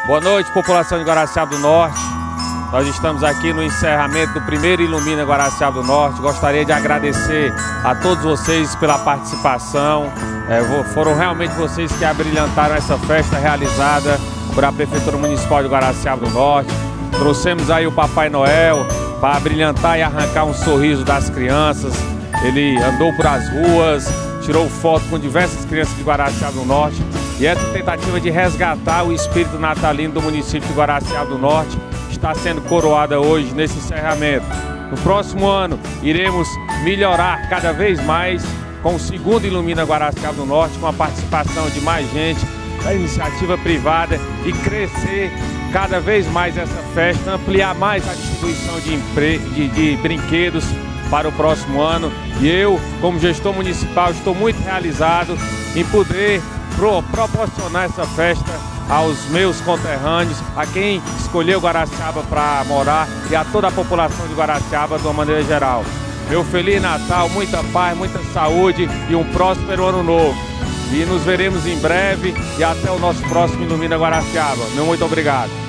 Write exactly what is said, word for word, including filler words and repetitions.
Boa noite, população de Guaraciaba do Norte. Nós estamos aqui no encerramento do primeiro Ilumina Guaraciaba do Norte. Gostaria de agradecer a todos vocês pela participação. É, foram realmente vocês que abrilhantaram essa festa realizada por a Prefeitura Municipal de Guaraciaba do Norte. Trouxemos aí o Papai Noel para brilhantar e arrancar um sorriso das crianças. Ele andou por as ruas, tirou foto com diversas crianças de Guaraciaba do Norte. E essa tentativa de resgatar o espírito natalino do município de Guaraciaba do Norte está sendo coroada hoje nesse encerramento. No próximo ano, iremos melhorar cada vez mais com o segundo Ilumina Guaraciaba do Norte, com a participação de mais gente, da iniciativa privada, e crescer cada vez mais essa festa, ampliar mais a distribuição de, empre... de, de brinquedos para o próximo ano. E eu, como gestor municipal, estou muito realizado em poder pro proporcionar essa festa aos meus conterrâneos, a quem escolheu Guaraciaba para morar e a toda a população de Guaraciaba de uma maneira geral. Meu Feliz Natal, muita paz, muita saúde e um próspero ano novo. E nos veremos em breve e até o nosso próximo Ilumina Guaraciaba. Meu muito obrigado.